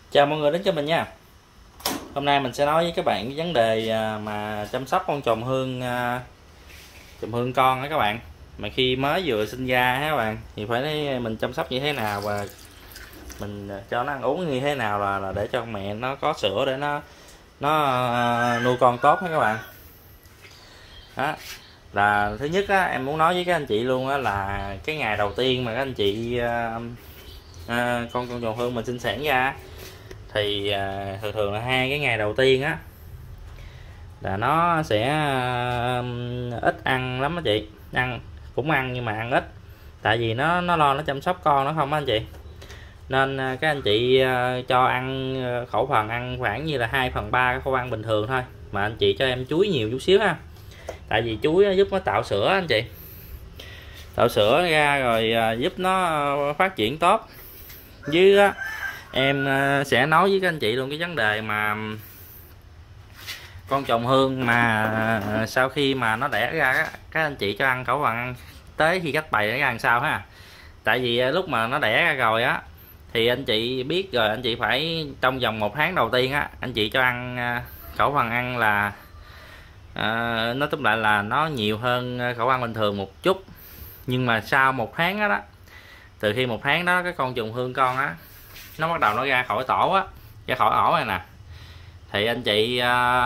Chào mọi người đến cho mình nha. Hôm nay mình sẽ nói với các bạn cái vấn đề mà chăm sóc con trùm hương con đó các bạn. Mà khi mới vừa sinh ra á các bạn thì phải mình chăm sóc như thế nào và mình cho nó ăn uống như thế nào là để cho mẹ nó có sữa để nó nuôi con tốt đó các bạn. Đó. Là thứ nhất á, em muốn nói với các anh chị luôn á, là cái ngày đầu tiên mà các anh chị con trùm hương mình sinh sản ra thì thường thường là 2 cái ngày đầu tiên á là nó sẽ ít ăn lắm á chị, ăn cũng ăn nhưng mà ăn ít, tại vì nó lo nó chăm sóc con nó không á anh chị, nên các anh chị cho ăn khẩu phần ăn khoảng như là 2/3 cái khẩu ăn bình thường thôi, mà anh chị cho em chuối nhiều chút xíu ha, tại vì chuối giúp nó tạo sữa anh chị, tạo sữa ra rồi giúp nó phát triển tốt. Với á, em sẽ nói với các anh chị luôn cái vấn đề mà con trùm hương mà sau khi mà nó đẻ ra á, các anh chị cho ăn khẩu phần ăn tới khi cách bày nó ra làm sao ha. Tại vì lúc mà nó đẻ ra rồi á thì anh chị biết rồi, anh chị phải trong vòng 1 tháng đầu tiên á anh chị cho ăn khẩu phần ăn là nó tóm lại là nó nhiều hơn khẩu ăn bình thường một chút, nhưng mà sau 1 tháng đó, từ khi 1 tháng đó cái con trùm hương con á nó bắt đầu nó ra khỏi tổ á, ra khỏi ổ này nè, thì anh chị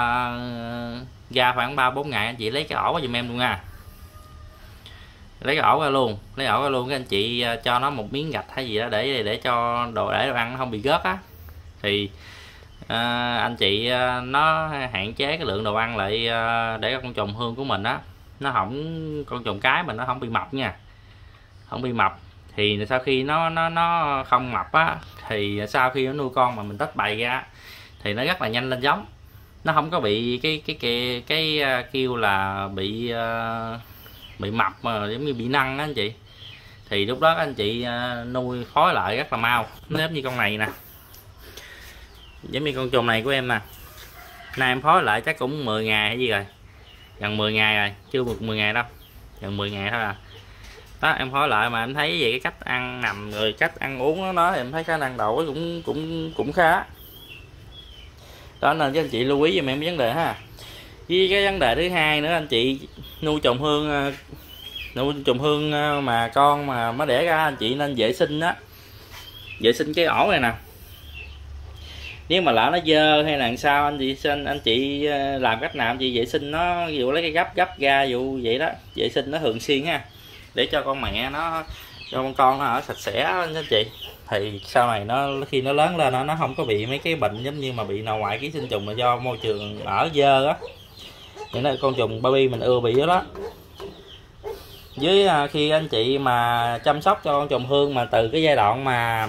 ra khoảng 3-4 ngày anh chị lấy cái ổ giùm em luôn nha, lấy cái ổ ra luôn, lấy ổ ra luôn, cái anh chị cho nó một miếng gạch hay gì đó để cho đồ ăn nó không bị rớt á, thì anh chị nó hạn chế cái lượng đồ ăn lại để con trùm hương của mình á nó không, con trùm cái mình nó không bị mập nha, không bị mập. Thì sau khi nó không mập á thì sau khi nó nuôi con mà mình tách bày ra thì nó rất là nhanh lên giống, nó không có bị cái kêu là bị mập mà giống như bị nâng á anh chị, thì lúc đó anh chị nuôi phối lại rất là mau. Nếu như con này nè, giống như con trùm này của em nè, nay em phối lại chắc cũng 10 ngày hay gì rồi, gần 10 ngày rồi, chưa được 10 ngày đâu, gần 10 ngày thôi à. Đó, em phối lại mà em thấy về cái cách ăn nằm rồi cách ăn uống đó thì em thấy khả năng đậu cũng khá. Đó nên các anh chị lưu ý giùm em cái vấn đề ha. Với cái vấn đề thứ hai nữa, anh chị nuôi trùm hương mà con mà mới đẻ ra anh chị nên vệ sinh á, vệ sinh cái ổ này nè. Nếu mà lỡ nó dơ hay là sao anh chị làm cách nào anh chị vệ sinh nó, ví dụ lấy cái gấp ra dụ vậy đó, vệ sinh nó thường xuyên ha, để cho con mẹ nó, cho con nó ở sạch sẽ anh chị, thì sau này nó khi nó lớn lên nó không có bị mấy cái bệnh giống như mà bị nội ngoại ký sinh trùng là do môi trường ở dơ á, những là con trùng baby mình ưa bị đó. Với khi anh chị mà chăm sóc cho con trùm hương mà từ cái giai đoạn mà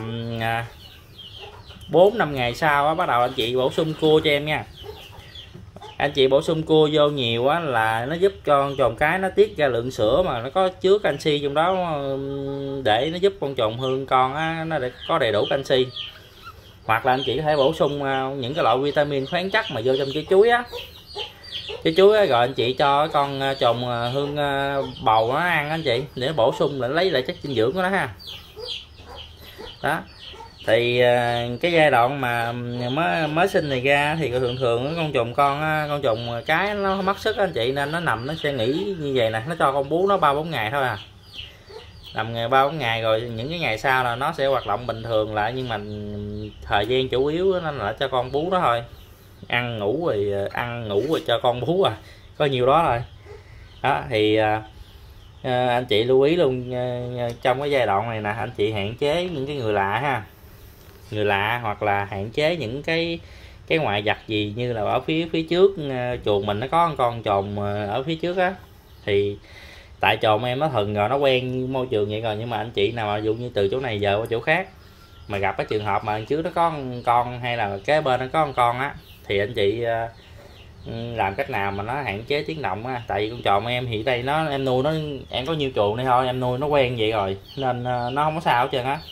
4-5 ngày sau á, bắt đầu anh chị bổ sung cua cho em nha. Anh chị bổ sung cua vô nhiều á là nó giúp cho con trùm cái nó tiết ra lượng sữa mà nó có chứa canxi trong đó, để nó giúp con trùm hương con á, nó để có đầy đủ canxi. Hoặc là anh chị có thể bổ sung những cái loại vitamin khoáng chất mà vô trong trái chuối á, trái chuối á, rồi anh chị cho con trùm hương bầu nó ăn anh chị, để bổ sung lấy lại chất dinh dưỡng của nó ha. Đó thì cái giai đoạn mà mới sinh này ra thì thường thường con trùm con trùm cái nó mất sức anh chị, nên nó nằm nó sẽ nghỉ như vậy nè, nó cho con bú nó 3-4 ngày thôi à, nằm 3-4 ngày rồi những cái ngày sau là nó sẽ hoạt động bình thường lại, nhưng mà thời gian chủ yếu nó là cho con bú đó thôi, ăn ngủ rồi cho con bú à, có nhiều đó rồi. Đó thì anh chị lưu ý luôn, trong cái giai đoạn này nè anh chị hạn chế những cái người lạ ha, người lạ, hoặc là hạn chế những cái ngoại vật gì như là ở phía trước chuồng mình nó có con trồn ở phía trước á, thì tại trồn em nó thần rồi, nó quen môi trường vậy rồi, nhưng mà anh chị nào mà dụ như từ chỗ này giờ qua chỗ khác mà gặp cái trường hợp mà trước nó có con hay là kế bên nó có con á, thì anh chị làm cách nào mà nó hạn chế tiếng động á. Tại vì con trồn em thì đây em nuôi nó, em có nhiêu chuồng đây thôi, em nuôi nó quen vậy rồi nên nó không có sao hết trơn á.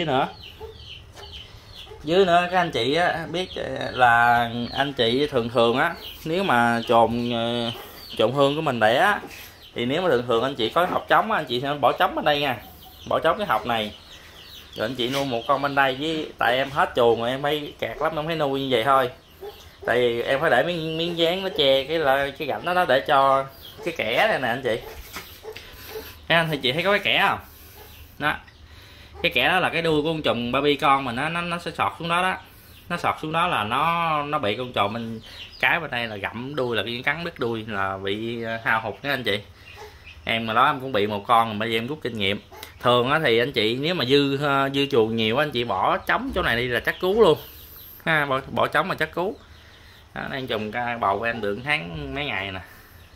Dưới nữa các anh chị á, biết là anh chị thường á, nếu mà trồn hương của mình đẻ á, thì nếu mà thường anh chị có hộp trống anh chị sẽ bỏ trống ở đây nha, bỏ trống cái hộp này, Rồi anh chị nuôi một con bên đây, với tại em hết chuồng rồi em phải kẹt lắm, em phải nuôi như vậy thôi. Tại vì em phải để miếng dán nó che cái gạch đó để cho cái kẽ này nè anh chị. Thấy anh chị thấy có cái kẽ không? Đó, cái kẽ đó là cái đuôi của con trùng baby con mà nó sẽ sọt xuống đó đó. Nó sọt xuống đó là nó bị con trồn mình cái bên đây là gặm đuôi, là cái cắn đứt đuôi, là bị hao hụt đó anh chị. Em mà đó em cũng bị một con, mà bây giờ em rút kinh nghiệm. Thường á thì anh chị nếu mà dư chuồng nhiều anh chị bỏ trống chỗ này đi là chắc cứu luôn ha, bỏ trống mà chắc cứu. Đó, đang trùng ca bầu em được tháng mấy ngày nè.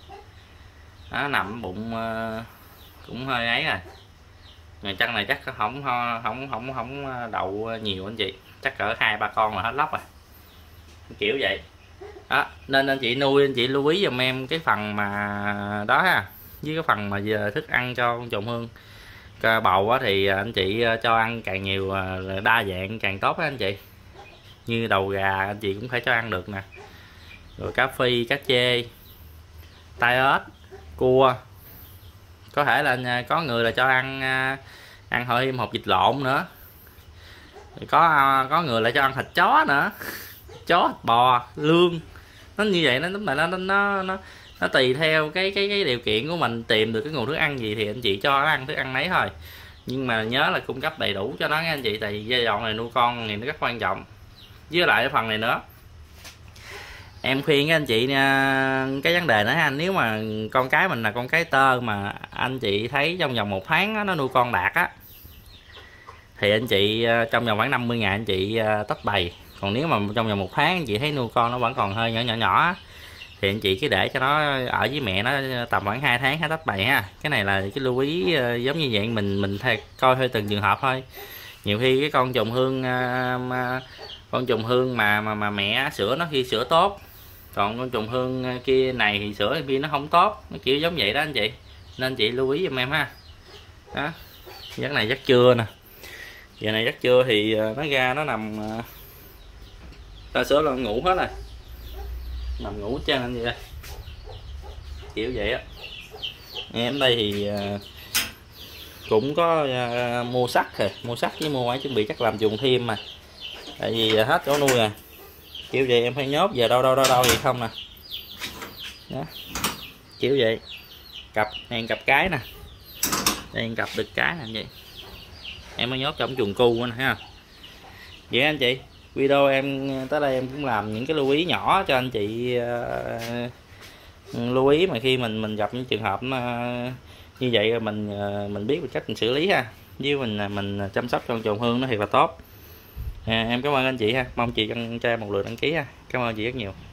Đó, nằm bụng cũng hơi ấy rồi. Ngày chân này chắc không đậu nhiều anh chị, chắc cỡ 2-3 con là hết lóc rồi, kiểu vậy. Đó, nên anh chị nuôi anh chị lưu ý giùm em cái phần mà đó ha, với cái phần mà giờ thức ăn cho con trùng hương bầu á, thì anh chị cho ăn càng nhiều, đa dạng càng tốt á anh chị. Như đầu gà anh chị cũng phải cho ăn được nè, rồi cá phi, cá chê, tai ếch, cua, có thể là có người là cho ăn hồi thêm hột vịt lộn nữa, rồi có người lại cho ăn thịt chó nữa, chó, thịt bò, lương. Nó như vậy, nó tùy theo cái điều kiện của mình tìm được cái nguồn thức ăn gì thì anh chị cho nó ăn thức ăn nấy thôi. Nhưng mà nhớ là cung cấp đầy đủ cho nó nha anh chị, tại vì giai đoạn này nuôi con thì nó rất quan trọng. Với lại cái phần này nữa, em khuyên các anh chị cái vấn đề nữa ha, nếu mà con cái mình là con cái tơ mà anh chị thấy trong vòng 1 tháng đó, nó nuôi con đạt á, thì anh chị trong vòng khoảng 50 ngày anh chị tách bầy. Còn nếu mà trong vòng 1 tháng anh chị thấy nuôi con nó vẫn còn hơi nhỏ thì anh chị cứ để cho nó ở với mẹ nó tầm khoảng 2 tháng hãy tách bầy ha. Cái này là cái lưu ý giống như vậy, mình coi theo từng trường hợp thôi. Nhiều khi cái con trùng hương mà mẹ sữa nó khi sữa tốt, còn con trùng hương kia này thì sữa kia nó không tốt, nó kiểu giống vậy đó anh chị. Nên chị lưu ý giùm em ha. Đó, giấc này giấc trưa nè, giờ này giấc trưa thì nó ra nó nằm đa số là ngủ hết rồi, nằm ngủ chân anh vậy, kiểu vậy á. Em đây thì cũng có mua sắt rồi, mua sắt với mua máy chuẩn bị chắc làm chuồng thêm mà, tại vì hết chỗ nuôi rồi, kiểu vậy. Em phải nhốt giờ đâu vậy không nè. Đó, kiểu vậy. Cặp này cặp cái nè, đây cặp được cái nè vậy, em mới nhốt trong chuồng cu nữa ha. Vậy anh chị, video em tới đây em cũng làm những cái lưu ý nhỏ cho anh chị lưu ý mà khi mình gặp những trường hợp như vậy, mình biết cách mình xử lý ha, với mình chăm sóc cho con trùng hương nó thiệt là tốt. Em cảm ơn anh chị ha, mong chị cho em một lượt đăng ký ha, cảm ơn chị rất nhiều.